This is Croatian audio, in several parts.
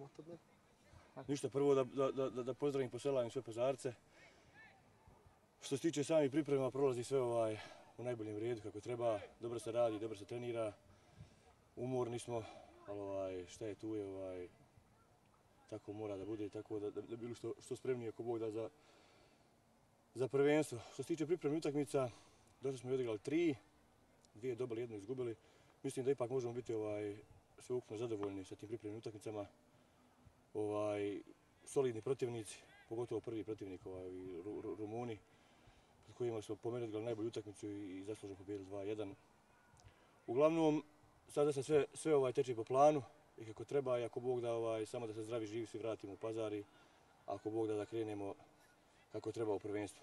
Ništa, prvo da pozdravim, poselavim sve Pazarce. Što se tiče samih priprema, prolazi sve u najboljem redu kako treba. Dobro se radi, dobro se trenira. Umorni smo, ali šta je tu je, tako mora da bude, tako da bili što spremniji ako Bog da za prvenstvo. Što se tiče pripreme utakmica, došli smo i odigrali 3, 2 dobili, 1 izgubili. Mislim da ipak možemo biti sveukupno zadovoljni sa tim pripremnim utakmicama. Solidni protivnici, pogotovo prvi protivnik, Rumuni, pod kojima smo po meni odigrali najbolju utakmicu i zaslužno pobijedili 2-1. Uglavnom, sada se sve teče po planu i kako treba i ako Bog da samo da se zdravi živi svi vratimo u Pazar i ako Bog da krenemo kako treba u prvenstvu.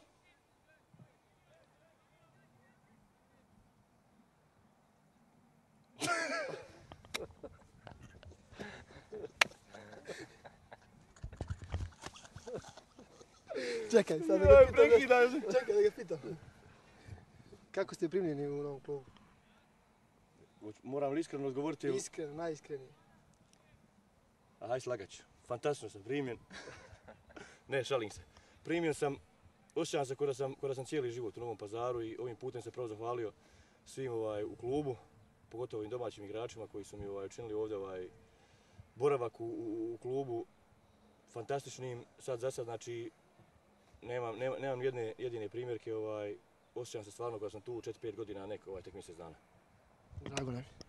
Čekaj, sad da ga pitam. Kako ste primljeni u novom klubu? Moram li iskreno odgovoriti? Iskreno, najiskrenije. Aj, slagat ću. Fantastično sam primljen. Ne, šalim se. Primljen sam, osjećam se kao da sam cijeli život u Novom Pazaru i ovim putem se prvo zahvalio svim u klubu, pogotovo ovim domaćim igračima koji su mi učinili ovdje boravak u klubu fantastičnim. Sad za sad, znači, nemam jedine primjerke, osjećam se stvarno kao da sam tu 4-5 godina, a ne tek mjesec dana. Drago nam.